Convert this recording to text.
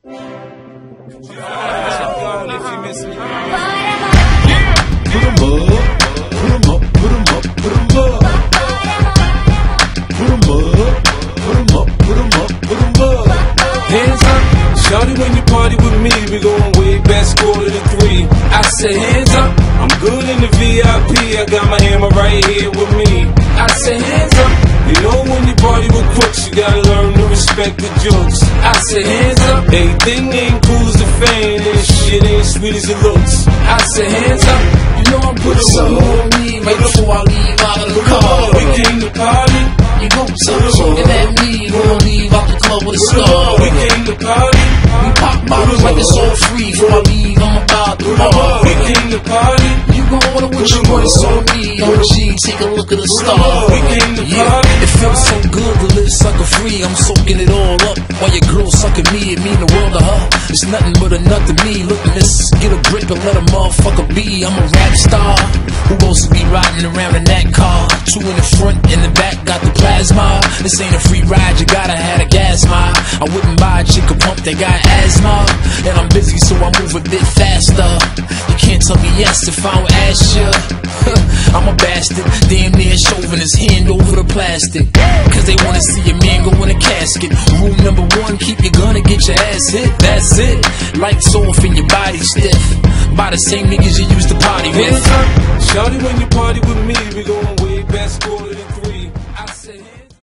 If you miss me. Put 'em up, put 'em up, put 'em up, put 'em up. Put 'em up, put 'em up, put 'em up, put 'em up. Hands up, shawty, when you party with me, we going way back, score to the 3. I say hands up, I'm good in the VIP, I got my hammer right here with me. I say hands up, you know when you party with crooks, you gotta learn to respect the jokes. I say hands up, everything ain't cool as a fan, and shit ain't sweet as it looks. I say hands up, you know I'm putting something on me right before I leave out of the car. We came to party, you know something looking at me, gonna leave out the club with a star. We came to party, we pop bottles like it's all free. Before I leave, I'm about to bar. We came to party, you gon' order what you want, it's on me. I'm a G, take a look at the star. We came to party. It feels so good to live sucker free. I'm soaking it all up while your girl sucking me. It mean the world to her. It's nothing but a nut to me. Look, miss, get a grip and let a motherfucker be. I'm a rap star who wants to be riding around in that car. 2 in the front, in the back, got the plasma. This ain't a free ride, you gotta have a gas mile. I wouldn't buy a chick a pump that got asthma. And I'm busy, so I move a bit faster. You can't tell me yes if I don't ask you. I'm a bastard, damn near shoving his hand over the plastic. Cause they wanna see a man go in a casket. Rule number 1, keep your gun and get your ass hit. That's it. Lights off and your body stiff by the same niggas you used to party with. Shawty, when you party with me, we going way back, score to the